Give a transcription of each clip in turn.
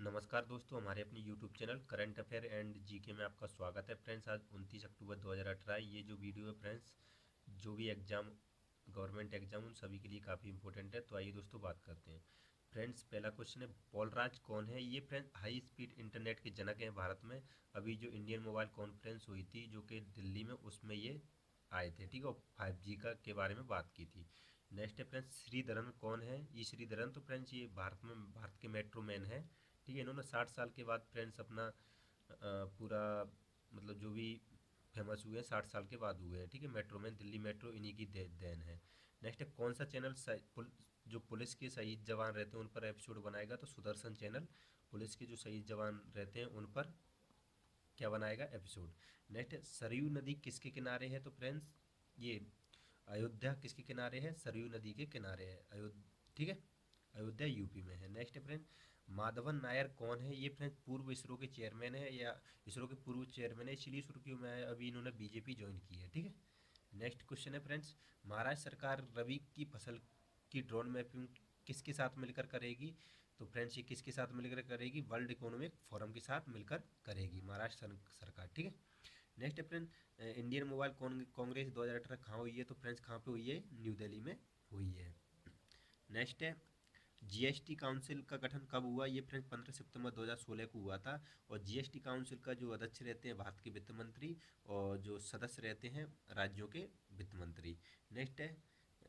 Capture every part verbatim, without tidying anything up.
नमस्कार दोस्तों, हमारे अपने YouTube channel current affair and GK में आपका स्वागत है। फ्रेंड्स, आज उनतीस अक्टूबर दो हज़ार अठारह ये जो वीडियो है फ्रेंड्स, जो भी एग्ज़ाम गवर्नमेंट एग्ज़ाम उन सभी के लिए काफ़ी इंपॉर्टेंट है। तो आइए दोस्तों बात करते हैं। फ्रेंड्स, पहला क्वेश्चन है, पॉलराज कौन है? ये फ्रेंड्स हाई स्पीड इंटरनेट के जनक हैं भारत में। अभी जो इंडियन मोबाइल कॉन्फ्रेंस हुई थी जो कि दिल्ली में, उसमें ये आए थे, ठीक है, और फाइव जी का के बारे में बात की थी। नेक्स्ट है फ्रेंड्स, श्रीधरन कौन है? ये श्रीधरन तो फ्रेंड्स ये भारत में भारत के मेट्रो मैन है, ठीक है। इन्होंने साठ साल के बाद फ्रेंड्स अपना अ, पूरा मतलब जो भी फेमस हुए हैं साठ साल के बाद हुए हैं, ठीक है। मेट्रो मैन, दिल्ली मेट्रो इन्हीं की दे, देन है। नेक्स्ट है, कौन सा चैनल पुल, जो पुलिस के शहीद जवान रहते हैं उन पर एपिसोड बनाएगा? तो सुदर्शन चैनल पुलिस के जो शहीद जवान रहते हैं उन पर क्या बनाएगा? एपिसोड। नेक्स्ट है, सरयू नदी किसके किनारे है? तो फ्रेंड्स ये अयोध्या किसके किनारे है? सरयू नदी के किनारे है अयोध्या, ठीक है। अयोध्या यूपी में है। नेक्स्ट फ्रेंड, माधवन नायर कौन है? ये फ्रेंड पूर्व इसरो के चेयरमैन है, या इसरो के पूर्व चेयरमैन है, इसलिए सुर्खियों में है, अभी इन्होंने बीजेपी ज्वाइन की है, ठीक है। नेक्स्ट क्वेश्चन है फ्रेंड्स, महाराष्ट्र सरकार रबी की फसल की ड्रोन मैपिंग किसके साथ मिलकर करेगी? तो फ्रेंड्स ये किसके साथ मिलकर करेगी? वर्ल्ड इकोनॉमिक फोरम के साथ मिलकर करेगी महाराष्ट्र सरकार, ठीक है। नेक्स्ट है फ्रेंड, इंडियन मोबाइल कांग्रेस दो हज़ार अठारह कहाँ हुई है? तो फ्रेंड्स कहाँ पे हुई है? न्यू दिल्ली में हुई है। नेक्स्ट है, जीएसटी काउंसिल का गठन कब हुआ? ये फ्रेंड्स पंद्रह सितंबर दो हज़ार सोलह को हुआ था। और जीएसटी काउंसिल का जो अध्यक्ष रहते हैं भारत के वित्त मंत्री, और जो सदस्य रहते हैं राज्यों के वित्त मंत्री। नेक्स्ट है,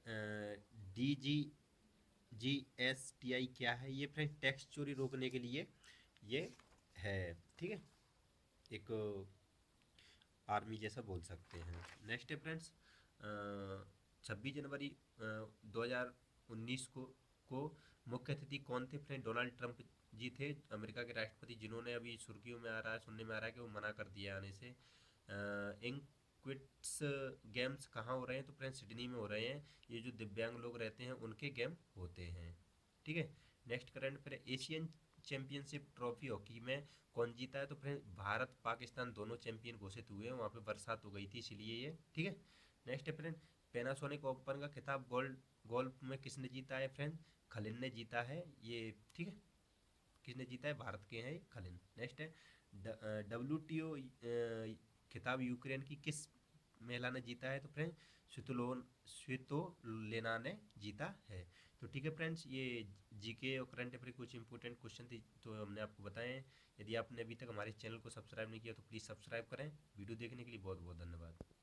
D G G S T I क्या है? ये फ्रेंड्स टैक्स चोरी रोकने के लिए ये है, ठीक है, एक आर्मी जैसा बोल सकते हैं। नेक्स्ट है फ्रेंड्स, छब्बीस जनवरी दो हज़ार उन्नीस को को मुख्य अतिथि कौन थे? फ्रेंड डोनाल्ड ट्रंप जी थे, अमेरिका के राष्ट्रपति, जिन्होंने अभी सुर्खियों में आ रहा है, सुनने में आ रहा है कि वो मना कर दिया आने से। इंक्विट्स गेम्स कहाँ हो रहे हैं? तो फ्रेंड्स सिडनी में हो रहे हैं। ये जो दिव्यांग लोग रहते हैं उनके गेम होते हैं, ठीक है। नेक्स्ट करंट फिर एशियन चैंपियनशिप ट्रॉफी हॉकी में कौन जीता है? तो फ्रेंड भारत पाकिस्तान दोनों चैंपियन घोषित हुए हैं, वहाँ पे बरसात हो गई थी इसलिए ये, ठीक है। नेक्स्ट है फ्रेंड, पैनासोनिक ओपन का खिताब गोल्ड गोल्फ में किसने जीता है? फ्रेंड खलिन ने जीता है ये, ठीक है। किसने जीता है? भारत के हैं खलिन। नेक्स्ट है, डब्ल्यू टी ओ खिताब यूक्रेन की किस महिला ने जीता है? तो फ्रेंड स्वितोलोन स्वितोलेना ने जीता है। तो ठीक है फ्रेंड्स, ये जीके और करंट अफेयर कुछ इंपॉर्टेंट क्वेश्चन थे तो हमने आपको बताए हैं। यदि आपने अभी तक हमारे चैनल को सब्सक्राइब नहीं किया तो प्लीज़ सब्सक्राइब करें। वीडियो देखने के लिए बहुत बहुत धन्यवाद।